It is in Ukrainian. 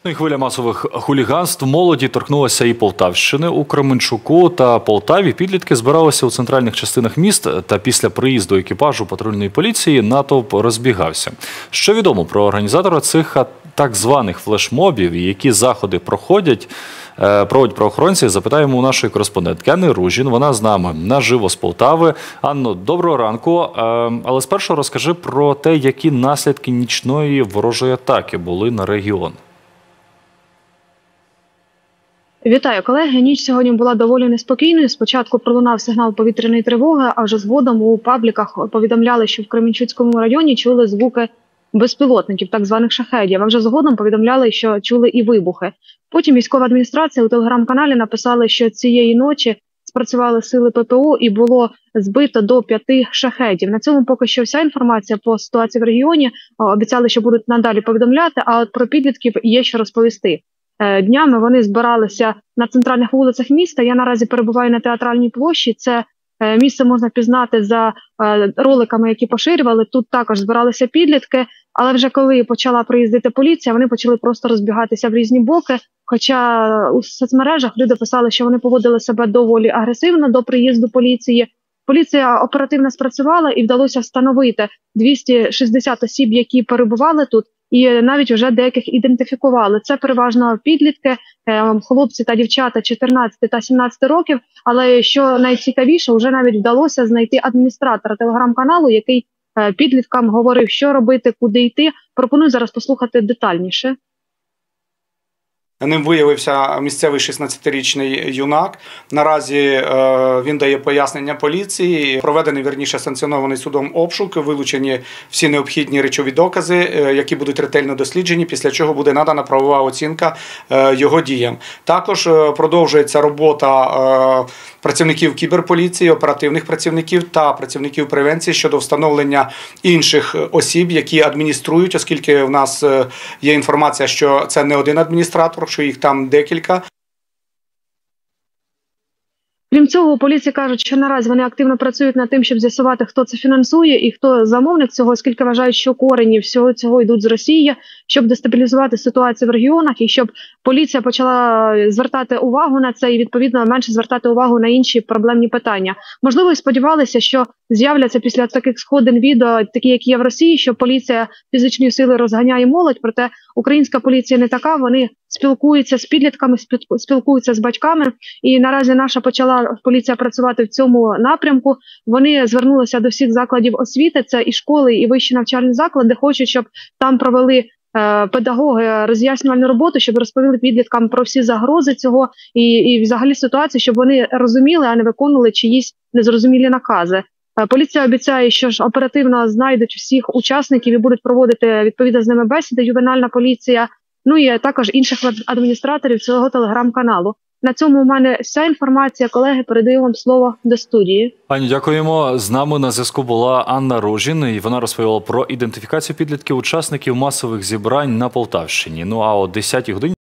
Хвиля масових хуліганств молоді торкнулася і Полтавщини. У Кременчуку та Полтаві підлітки збиралися у центральних частинах міст, та після приїзду екіпажу патрульної поліції натовп розбігався. Що відомо про організатора цих так званих флешмобів і які заходи проводять правоохоронці, запитаємо у нашої кореспондентки Анни Ружін. Вона з нами наживо з Полтави. Анно, доброго ранку. Але спершу розкажи про те, які наслідки нічної ворожої атаки були на регіон. Вітаю, колеги. Ніч сьогодні була доволі неспокійною. Спочатку пролунав сигнал повітряної тривоги, а вже згодом у пабліках повідомляли, що в Кременчуцькому районі чули звуки безпілотників, так званих шахедів. А вже згодом повідомляли, що чули і вибухи. Потім військова адміністрація у телеграм-каналі написали, що цієї ночі спрацювали сили ППО і було збито до 5 шахедів. На цьому поки що вся інформація по ситуації в регіоні. Обіцяли, що будуть надалі повідомляти, а от про підлітків є що розповісти. Днями вони збиралися на центральних вулицях міста. Я наразі перебуваю на Театральній площі. Це місце можна пізнати за роликами, які поширювали. Тут також збиралися підлітки, але вже коли почала приїздити поліція, вони почали просто розбігатися в різні боки. Хоча у соцмережах люди писали, що вони поводили себе доволі агресивно до приїзду поліції. Поліція оперативно спрацювала і вдалося встановити 260 осіб, які перебували тут. І навіть вже деяких ідентифікували. Це переважно підлітки, хлопці та дівчата 14 та 17 років. Але що найцікавіше, вже навіть вдалося знайти адміністратора телеграм-каналу, який підліткам говорив, що робити, куди йти. Пропоную зараз послухати детальніше. Ним виявився місцевий 16-річний юнак. Наразі він дає пояснення поліції. Проведений, вірніше, санкціонований судом обшук, вилучені всі необхідні речові докази, які будуть ретельно досліджені, після чого буде надана правова оцінка його діям. Також продовжується робота працівників кіберполіції, оперативних працівників та працівників превенції щодо встановлення інших осіб, які адмініструють, оскільки в нас є інформація, що це не один адміністратор, що їх там декілька. Крім цього, у поліції кажуть, що наразі вони активно працюють над тим, щоб з'ясувати, хто це фінансує і хто замовник цього, оскільки вважають, що корені всього цього йдуть з Росії, щоб дестабілізувати ситуацію в регіонах і щоб поліція почала звертати увагу на це і, відповідно, менше звертати увагу на інші проблемні питання. Можливо, і сподівалися, що з'являться після таких сходин відео, такі, як є в Росії, що поліція фізичної сили розганяє молодь, проте українська поліція не така, вони спілкуються з підлітками, спілкуються з батьками, і наразі наша поліція працювати в цьому напрямку. Вони звернулися до всіх закладів освіти, це і школи, і вищі навчальні заклади, хочуть, щоб там провели педагоги роз'яснювальну роботу, щоб розповіли підліткам про всі загрози цього і взагалі ситуацію, щоб вони розуміли, а не виконували чиїсь незрозумілі накази. Поліція обіцяє, що ж оперативно знайдуть всіх учасників і будуть проводити відповідно з ними бесіди, ювенальна поліція, ну і також інших адміністраторів цього телеграм-каналу. На цьому у мене вся інформація. Колеги, передаю вам слово до студії. Пані, дякуємо. З нами на зв'язку була Анна Ружін, і вона розповіла про ідентифікацію підлітків учасників масових зібрань на Полтавщині. Ну а о 10-й годині